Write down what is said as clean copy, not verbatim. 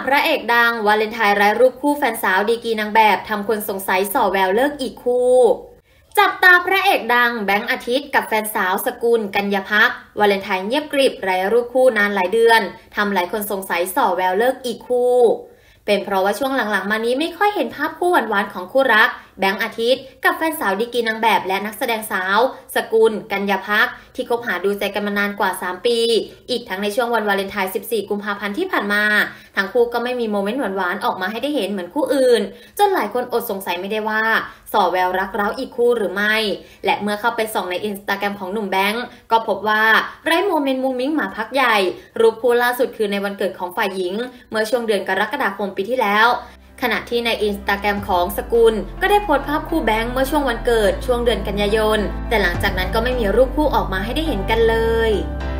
พระเอกดังวาเลนไทน์ไร้รูปคู่แฟนสาวดีกรีนางแบบทำคนสงสัยส่อแววเลิกอีกคู่จับตาพระเอกดังแบงค์อาทิตย์กับแฟนสาวสกุลกัญญาภักดิ์วาเลนไทน์เงียบกริบไร้รูปคู่นานหลายเดือนทำหลายคนสงสัยส่อแววเลิกอีกคู่เป็นเพราะว่าช่วงหลังๆมานี้ไม่ค่อยเห็นภาพคู่หวานๆของคู่รักแบงค์อาทิตย์กับแฟนสาวดีกรีนางแบบและนักแสดงสาวสกุลกัญญาภักดิ์ที่คบหาดูใจกันมานานกว่า3ปีอีกทั้งในช่วงวันวาเลนไทน์14 กุมภาพันธ์ที่ผ่านมาทั้งคู่ก็ไม่มีโมเมนต์หวานๆออกมาให้ได้เห็นเหมือนคู่อื่นจนหลายคนอดสงสัยไม่ได้ว่าส่อแววรักร้าวอีกคู่หรือไม่และเมื่อเข้าไปส่องในอินสตาแกรมของหนุ่มแบงค์ก็พบว่าไร้โมเมนต์มุ้งมิ้งมาพักใหญ่รูปคู่ล่าสุดคือในวันเกิดของฝ่ายหญิงเมื่อช่วงเดือนกรกฎาคมปีที่แล้วขณะที่ในอินสตาแกรมของสกุลก็ได้โพสต์ภาพคู่แบงค์เมื่อช่วงวันเกิดช่วงเดือนกันยายนแต่หลังจากนั้นก็ไม่มีรูปคู่ออกมาให้ได้เห็นกันเลย